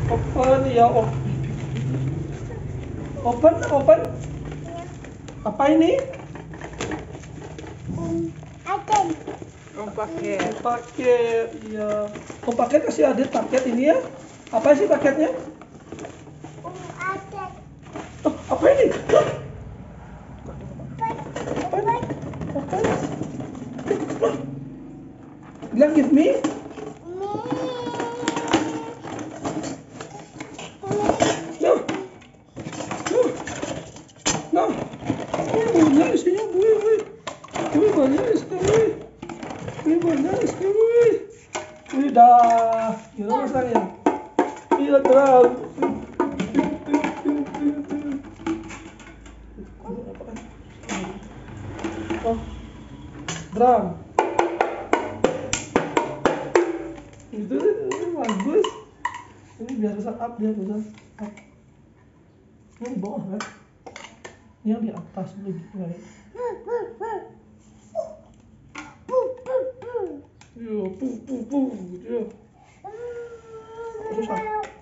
Open ya, open. Apa ini? Paket. Paket, iya. Paket kasih adik paket ini ya. Apa sih paketnya? Oh, apa ini? Apa? Bilang give me. No. No. Banyak isinya, wih. Wih, banyak sekali. Wih, banyak sekali. Wih, dah. Gila rasanya. Iya, terang. Oh, drum. Itu bagus. Ini biar bisa up dia, bisa up. Ini di bawah kan? Ini yang di atas dulu gitu. Yo, pu gitu ya. Susah.